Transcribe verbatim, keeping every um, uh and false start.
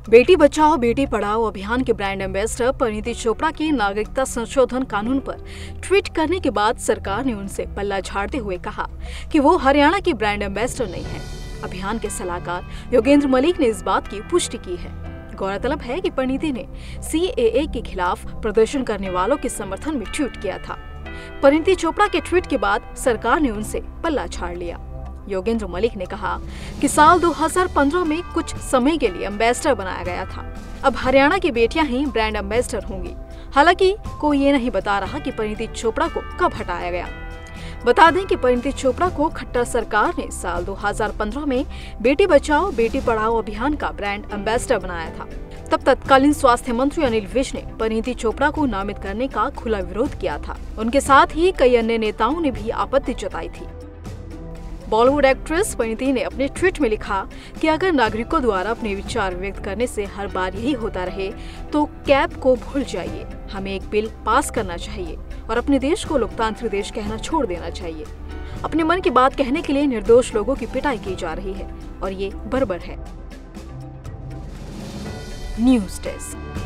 बेटी बचाओ बेटी पढ़ाओ अभियान के brand ambassador Parineeti Chopra के नागरिकता संशोधन कानून पर ट्वीट करने के बाद सरकार ने उनसे पल्ला झाड़ते हुए कहा कि वो हरियाणा की ब्रांड एम्बेसडर नहीं है। अभियान के सलाहकार योगेंद्र मलिक ने इस बात की पुष्टि की है। गौरतलब है कि परिणीति ने सी ए ए के खिलाफ प्रदर्शन करने वालों के समर्थन में ट्वीट किया था। परिणीति चोपड़ा के ट्वीट के बाद सरकार ने उनसे पल्ला झाड़ लिया। योगेंद्र मलिक ने कहा कि साल दो हज़ार पंद्रह में कुछ समय के लिए एम्बेसडर बनाया गया था। अब हरियाणा की बेटियां ही ब्रांड एम्बेसडर होंगी। हालांकि कोई ये नहीं बता रहा कि परिणीति चोपड़ा को कब हटाया गया। बता दें कि परिणीति चोपड़ा को खट्टर सरकार ने साल दो हज़ार पंद्रह में बेटी बचाओ बेटी पढ़ाओ अभियान का ब्रांड एम्बेसडर बनाया था। तब तत्कालीन स्वास्थ्य मंत्री अनिल विज ने परिणीति चोपड़ा को नामित करने का खुला विरोध किया था। उनके साथ ही कई अन्य नेताओं ने भी आपत्ति जताई थी। बॉलीवुड एक्ट्रेस परिणीति ने अपने ट्वीट में लिखा कि अगर नागरिकों द्वारा अपने विचार व्यक्त करने से हर बार यही होता रहे तो कैब को भूल जाइए। हमें एक बिल पास करना चाहिए और अपने देश को लोकतांत्रिक देश कहना छोड़ देना चाहिए। अपने मन की बात कहने के लिए निर्दोष लोगों की पिटाई की जा रही है और ये बर्बर है। News desk.